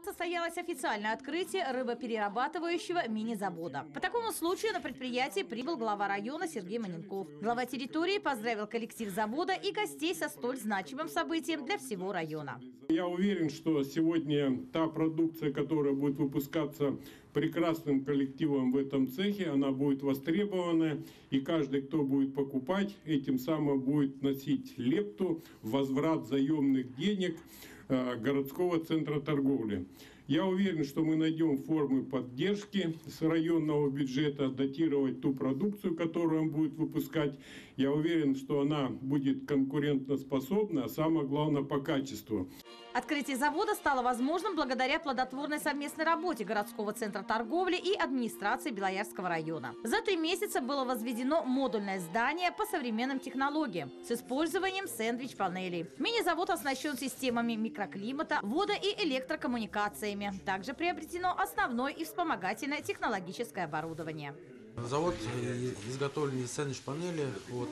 состоялось официальное открытие рыбоперерабатывающего мини-завода. По такому случаю на предприятие прибыл глава района Сергей Маненков. Глава территории поздравил коллектив завода и гостей со столь значимым событием для всего района. Я уверен, что сегодня та продукция, которая будет выпускаться прекрасным коллективом в этом цехе, она будет востребована, и каждый, кто будет покупать, этим самым будет носить лепту в возврат заемных денег городского центра торговли. Я уверен, что мы найдем формы поддержки с районного бюджета, датировать ту продукцию, которую он будет выпускать. Я уверен, что она будет конкурентоспособна, а самое главное по качеству. Открытие завода стало возможным благодаря плодотворной совместной работе городского центра торговли и администрации Белоярского района. За 3 месяца было возведено модульное здание по современным технологиям с использованием сэндвич-панелей. Мини-завод оснащен системами микроклимата, водо- и электрокоммуникациями. Также приобретено основное и вспомогательное технологическое оборудование. Завод изготовлен из сэндвич-панели.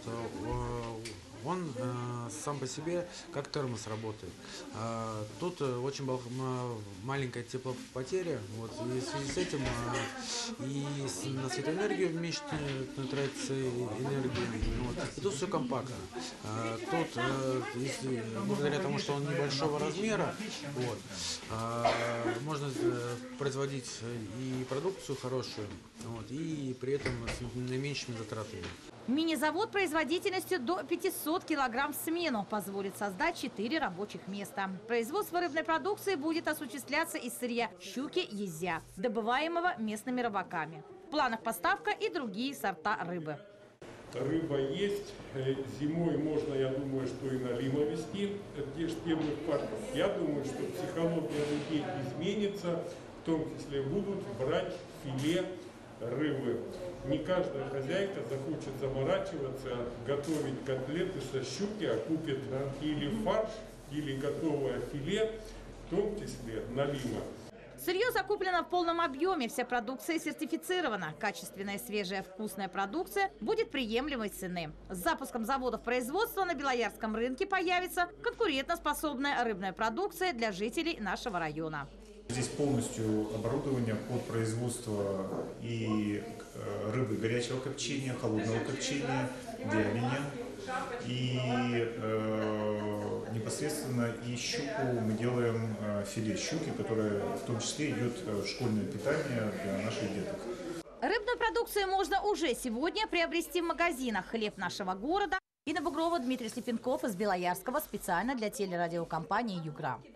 Он сам по себе как термос работает. Тут очень маленькая теплопотеря. И в связи с этим и на светоэнергию меньше тратится энергии. И тут все компактно. Тут, благодаря тому, что он небольшого размера, можно производить и продукцию хорошую, и при этом с наименьшими затратами. Мини-завод производительностью до 500 килограмм в смену позволит создать 4 рабочих места. Производство рыбной продукции будет осуществляться из сырья щуки, езя, добываемого местными рыбаками. В планах поставка и другие сорта рыбы. Рыба есть. Зимой можно, я думаю, что и налима вести в первых парках. Я думаю, что психология людей изменится, в том числе будут брать филе рыбы. Не каждая хозяйка захочет заморачиваться, готовить котлеты со щуки, а купит или фарш, или готовое филе, в том числе налима. Сырье закуплено в полном объеме, вся продукция сертифицирована. Качественная, свежая, вкусная продукция будет приемлемой цены. С запуском заводов производства на Белоярском рынке появится конкурентоспособная рыбная продукция для жителей нашего района. Здесь полностью оборудование под производство и рыбы горячего копчения, холодного копчения, вяленья. И непосредственно и щуку мы делаем филе щуки, которое в том числе идет в школьное питание для наших деток. Рыбную продукцию можно уже сегодня приобрести в магазинах «Хлеб нашего города». Инна Бугрова, Дмитрий Слепенков из Белоярского специально для телерадиокомпании «Югра».